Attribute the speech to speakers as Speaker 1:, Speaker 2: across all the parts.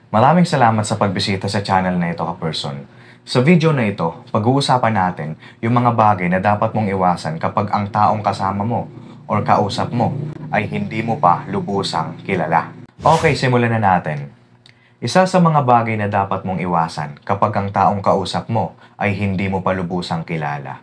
Speaker 1: Maraming salamat sa pagbisita sa channel na ito, ka-person. Sa video na ito, pag-uusapan natin yung mga bagay na dapat mong iwasan kapag ang taong kasama mo or kausap mo ay hindi mo pa lubusang kilala. Okay, simulan na natin. Isa sa mga bagay na dapat mong iwasan kapag ang taong kausap mo ay hindi mo pa lubusang kilala.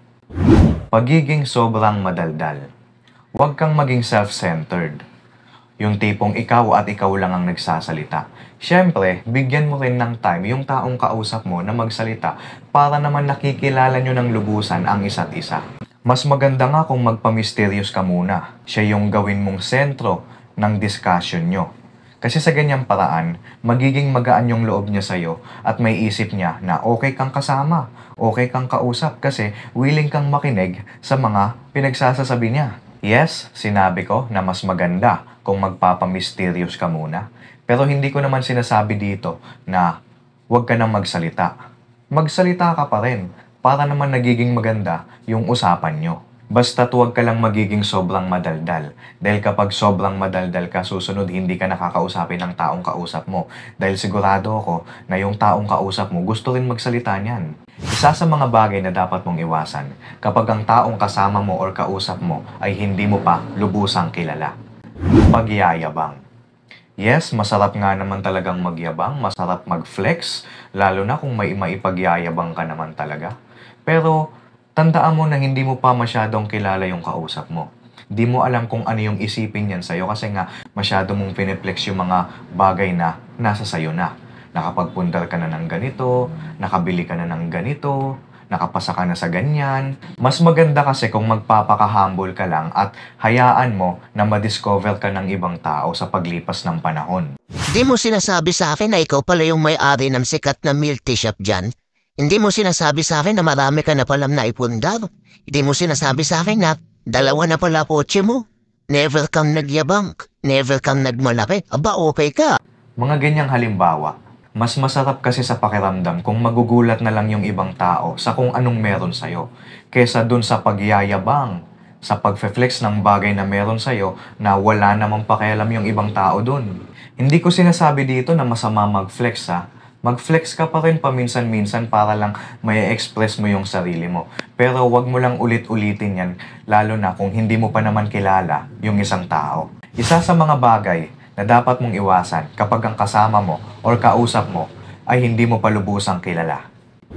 Speaker 1: Pagiging sobrang madaldal. Huwag kang maging self-centered. Yung tipong ikaw at ikaw lang ang nagsasalita. Siyempre, bigyan mo rin ng time yung taong kausap mo na magsalita para naman nakikilala nyo ng lubusan ang isa't isa. Mas maganda nga kung magpa-mysterious ka muna. Siya yung gawin mong sentro ng discussion nyo. Kasi sa ganyang paraan, magiging magaan yung loob niya sa'yo at may isip niya na okay kang kasama, okay kang kausap kasi willing kang makinig sa mga pinagsasasabi niya. Yes, sinabi ko na mas maganda kung magpapamysterious ka muna. Pero hindi ko naman sinasabi dito na huwag ka nang magsalita. Magsalita ka pa rin para naman nagiging maganda yung usapan nyo. Basta't huwag ka lang magiging sobrang madaldal. Dahil kapag sobrang madaldal ka, susunod hindi ka nakakausapin ng taong kausap mo. Dahil sigurado ako na yung taong kausap mo gusto rin magsalita niyan. Isa sa mga bagay na dapat mong iwasan kapag ang taong kasama mo or kausap mo ay hindi mo pa lubusang kilala. Pagyayabang. Yes, masarap nga naman talagang magyabang, masarap mag-flex, lalo na kung may maipagyayabang ka naman talaga. Pero tandaan mo na hindi mo pa masyadong kilala yung kausap mo. Di mo alam kung ano yung isipin niyan sa'yo kasi nga masyado mong piniplex yung mga bagay na nasa sa'yo na. Nakapagpundar ka na ng ganito, nakabili ka na ng ganito, nakapasa ka na sa ganyan. Mas maganda kasi kung magpapaka-humble ka lang at hayaan mo na madiscover ka ng ibang tao sa paglipas ng panahon.
Speaker 2: Hindi mo sinasabi sa akin na ikaw pala yung may-ari ng sikat na milk tea shop dyan. Hindi mo sinasabi sa akin na marami ka na palang naipundar. Hindi mo sinasabi sa akin na dalawa na pala kotse mo. Never kang nagyabang. Never kang nagmalaki. Aba, okay ka.
Speaker 1: Mga ganyang halimbawa, mas masarap kasi sa pakiramdam kung magugulat na lang yung ibang tao sa kung anong meron sa'yo, kesa dun sa pagyayabang, sa pagfe-flex ng bagay na meron sa'yo na wala namang pakialam yung ibang tao dun. Hindi ko sinasabi dito na masama mag-flex ha. Mag-flex ka pa rin paminsan-minsan para lang may express mo yung sarili mo. Pero wag mo lang ulit-ulitin yan, lalo na kung hindi mo pa naman kilala yung isang tao. Isa sa mga bagay na dapat mong iwasan kapag ang kasama mo or kausap mo ay hindi mo pa lubusang kilala.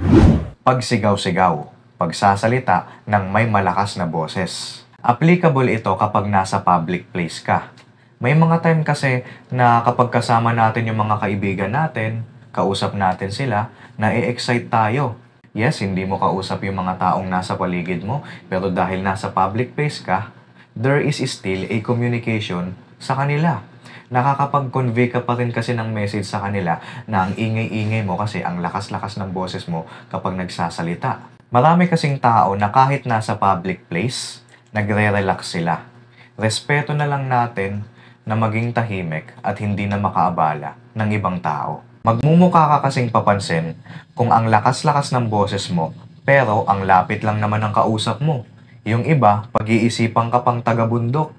Speaker 1: Pagsigaw-sigaw, pagsasalita ng may malakas na boses. Applicable ito kapag nasa public place ka. May mga time kasi na kapag kasama natin yung mga kaibigan natin, kausap natin sila, na-excite tayo. Yes, hindi mo kausap yung mga taong nasa paligid mo, pero dahil nasa public place ka, there is still a communication sa kanila. Nakakapag-convey ka pa rin kasi ng message sa kanila na ang ingay-ingay mo kasi ang lakas-lakas ng boses mo kapag nagsasalita. Marami kasing tao na kahit nasa public place, nagre-relax sila. Respeto na lang natin na maging tahimik at hindi na makaabala ng ibang tao. Magmumukha ka kasing papansin kung ang lakas-lakas ng boses mo pero ang lapit lang naman ng kausap mo. Yung iba, pag-iisipan ka pang taga-bundok.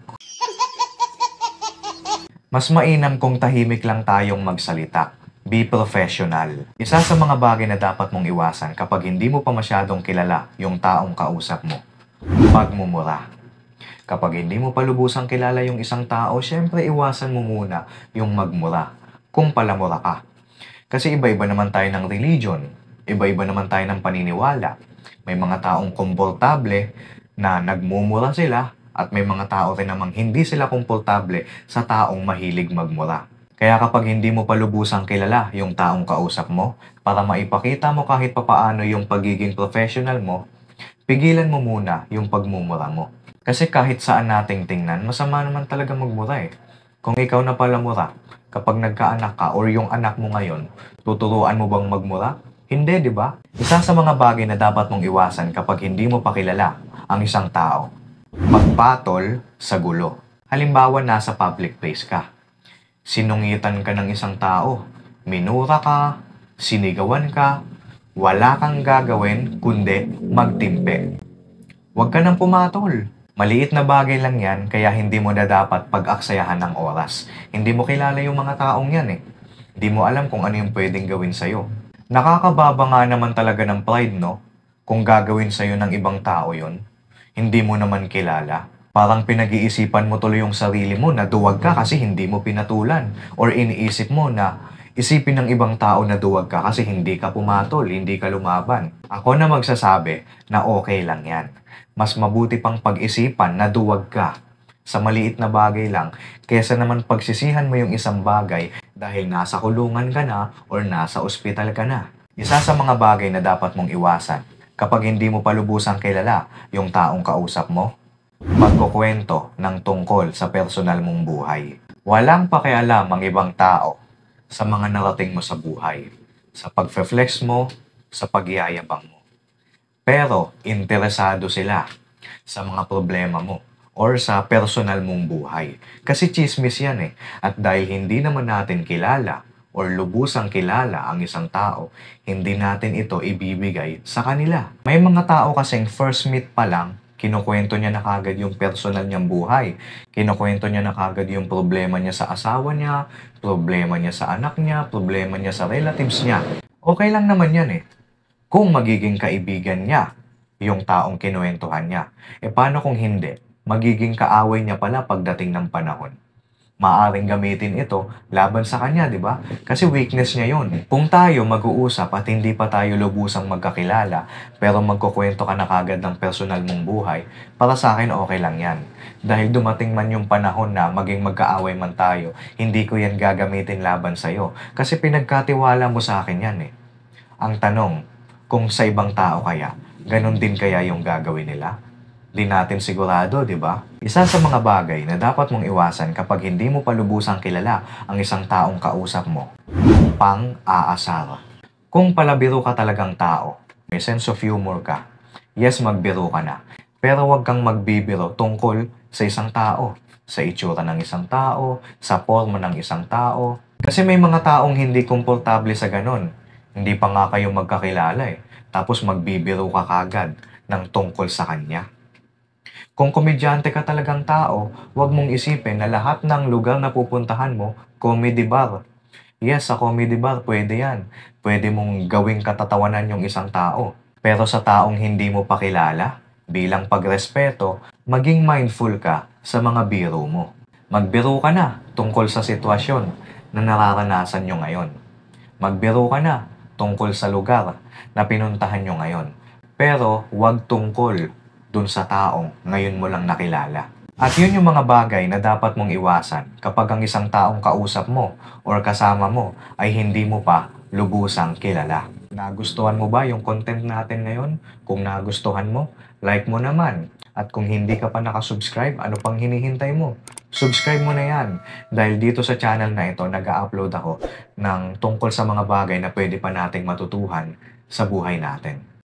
Speaker 1: Mas mainam kung tahimik lang tayong magsalita. Be professional. Isa sa mga bagay na dapat mong iwasan kapag hindi mo pa masyadong kilala yung taong kausap mo. Pagmumura. Kapag hindi mo pa lubusang kilala yung isang tao, syempre iwasan mo muna yung magmura. Kung palamura ka. Kasi iba-iba naman tayo ng religion. Iba-iba naman tayo ng paniniwala. May mga taong komportable na nagmumura sila at may mga tao rin namang hindi sila komportable sa taong mahilig magmura. Kaya kapag hindi mo pa lubusang kilala yung taong kausap mo, para maipakita mo kahit papaano yung pagiging professional mo, pigilan mo muna yung pagmumura mo. Kasi kahit saan nating tingnan, masama naman talaga magmura eh. Kung ikaw na pala mura, kapag nagkaanak ka or yung anak mo ngayon, tuturuan mo bang magmura? Hindi, di ba? Isa sa mga bagay na dapat mong iwasan kapag hindi mo pa kilala ang isang tao. Magpatol sa gulo. Halimbawa, nasa public place ka. Sinungitan ka ng isang tao. Minura ka, sinigawan ka, wala kang gagawin kundi magtimpe. Huwag ka nang pumatol. Maliit na bagay lang yan, kaya hindi mo na dapat pag-aksayahan ng oras. Hindi mo kilala yung mga taong yan eh. Di mo alam kung ano yung pwedeng gawin sa'yo. Nakakababa nga naman talaga ng pride, no? Kung gagawin sa'yo ng ibang tao yon, hindi mo naman kilala. Parang pinag-iisipan mo tuloy yung sarili mo na duwag ka kasi hindi mo pinatulan. Or iniisip mo na isipin ng ibang tao na duwag ka kasi hindi ka pumatol, hindi ka lumaban. Ako na magsasabi na okay lang yan. Mas mabuti pang pag-isipan na duwag ka sa maliit na bagay lang kesa naman pagsisihan mo yung isang bagay dahil nasa kulungan ka na or nasa ospital ka na. Isa sa mga bagay na dapat mong iwasan kapag hindi mo pa lubusang kilala yung taong kausap mo, magkukwento ng tungkol sa personal mong buhay. Walang pakialam ang ibang tao sa mga narating mo sa buhay, sa pagfe-flex mo, sa pagyayabang mo. Pero interesado sila sa mga problema mo or sa personal mong buhay. Kasi chismis yan eh. At dahil hindi naman natin kilala or lubusang kilala ang isang tao, hindi natin ito ibibigay sa kanila. May mga tao kasing first meet pa lang, kinukwento niya na kagad yung personal niyang buhay. Kinukwento niya na kagad yung problema niya sa asawa niya, problema niya sa anak niya, problema niya sa relatives niya. Okay lang naman yan eh. Kung magiging kaibigan niya yung taong kinuwentuhan niya. E paano kung hindi? Magiging kaaway niya pala pagdating ng panahon. Maaring gamitin ito laban sa kanya, di ba? Kasi weakness niya yon. Kung tayo mag-uusap at hindi pa tayo lubusang magkakilala, pero magkukwento ka na kagad ng personal mong buhay, para sa akin okay lang yan. Dahil dumating man yung panahon na maging magkaaway man tayo, hindi ko yan gagamitin laban sa'yo. Kasi pinagkatiwala mo sa akin yan eh. Ang tanong, kung sa ibang tao kaya, ganun din kaya yung gagawin nila? Di natin sigurado, di ba? Isa sa mga bagay na dapat mong iwasan kapag hindi mo pa lubusang kilala ang isang taong kausap mo, pang-aasar. Kung palabiro ka talagang tao, may sense of humor ka, yes, magbiro ka na. Pero huwag kang magbibiro tungkol sa isang tao, sa itsura ng isang tao, sa forma ng isang tao. Kasi may mga taong hindi komportable sa ganon. Hindi pa nga kayo magkakilala eh. Tapos magbibiro ka kagad ng tungkol sa kanya. Kung komedyante ka talagang tao, huwag mong isipin na lahat ng lugar na pupuntahan mo, comedy bar. Yes, sa comedy bar, pwede yan. Pwede mong gawing katatawanan yung isang tao. Pero sa taong hindi mo pakilala, bilang pagrespeto, maging mindful ka sa mga biro mo. Magbiro ka na tungkol sa sitwasyon na nararanasan nyo ngayon. Magbiro ka na tungkol sa lugar na pinuntahan nyo ngayon. Pero huwag tungkol dun sa taong ngayon mo lang nakilala. At yun yung mga bagay na dapat mong iwasan kapag ang isang taong kausap mo or kasama mo ay hindi mo pa lubusang kilala. Nagustuhan mo ba yung content natin ngayon? Kung nagustuhan mo, like mo naman. At kung hindi ka pa nakasubscribe, ano pang hinihintay mo? Subscribe mo na yan. Dahil dito sa channel na ito, nag-upload ako ng tungkol sa mga bagay na pwede pa nating matutuhan sa buhay natin.